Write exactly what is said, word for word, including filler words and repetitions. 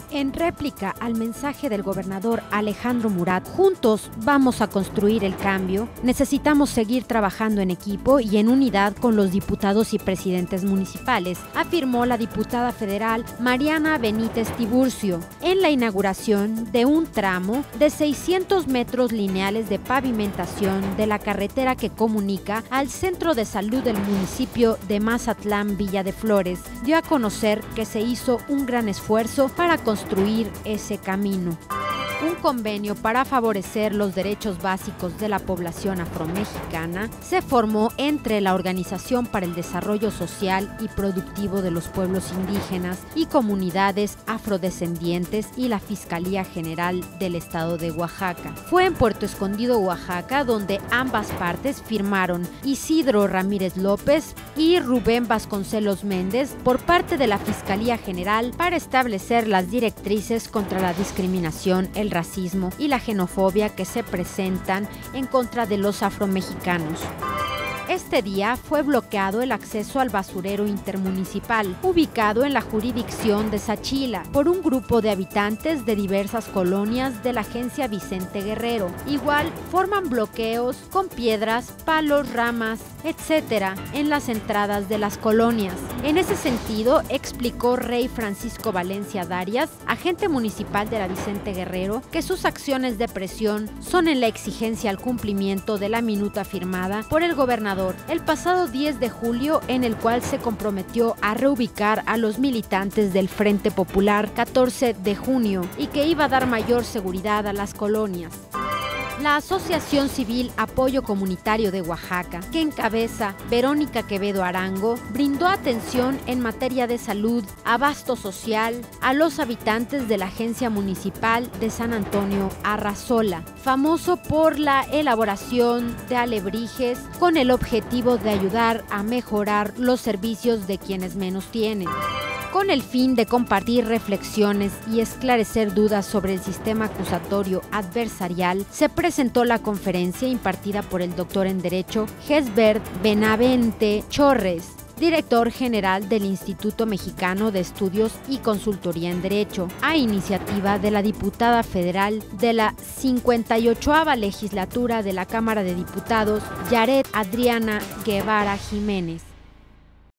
En réplica al mensaje del gobernador Alejandro Murat, juntos vamos a construir el cambio, necesitamos seguir trabajando en equipo y en unidad con los diputados y presidentes municipales, afirmó la diputada federal Mariana Benítez Tiburcio en la inauguración de un tramo de seiscientos metros lineales de pavimentación de la carretera que comunica al Centro de Salud del municipio de Mazatlán, Villa de Flores. Dio a conocer que se hizo un gran esfuerzo para construir construir ese camino. Un convenio para favorecer los derechos básicos de la población afromexicana se formó entre la Organización para el Desarrollo Social y Productivo de los Pueblos Indígenas y Comunidades Afrodescendientes y la Fiscalía General del Estado de Oaxaca. Fue en Puerto Escondido, Oaxaca, donde ambas partes firmaron Isidro Ramírez López y Rubén Vasconcelos Méndez por parte de la Fiscalía General para establecer las directrices contra la discriminación, el racismo y la xenofobia que se presentan en contra de los afromexicanos. Este día fue bloqueado el acceso al basurero intermunicipal, ubicado en la jurisdicción de Sachila, por un grupo de habitantes de diversas colonias de la agencia Vicente Guerrero. Igual forman bloqueos con piedras, palos, ramas, etcétera, en las entradas de las colonias. En ese sentido, explicó Rey Francisco Valencia Darias, agente municipal de la Vicente Guerrero, que sus acciones de presión son en la exigencia al cumplimiento de la minuta firmada por el gobernador el pasado diez de julio, en el cual se comprometió a reubicar a los militantes del Frente Popular catorce de junio y que iba a dar mayor seguridad a las colonias. La Asociación Civil Apoyo Comunitario de Oaxaca, que encabeza Verónica Quevedo Arango, brindó atención en materia de salud, abasto social a los habitantes de la Agencia Municipal de San Antonio Arrazola, famoso por la elaboración de alebrijes con el objetivo de ayudar a mejorar los servicios de quienes menos tienen. Con el fin de compartir reflexiones y esclarecer dudas sobre el sistema acusatorio adversarial, se presentó la conferencia impartida por el doctor en Derecho Gesbert Benavente Chorres, director general del Instituto Mexicano de Estudios y Consultoría en Derecho, a iniciativa de la diputada federal de la cincuenta y ochava legislatura de la Cámara de Diputados, Yaret Adriana Guevara Jiménez.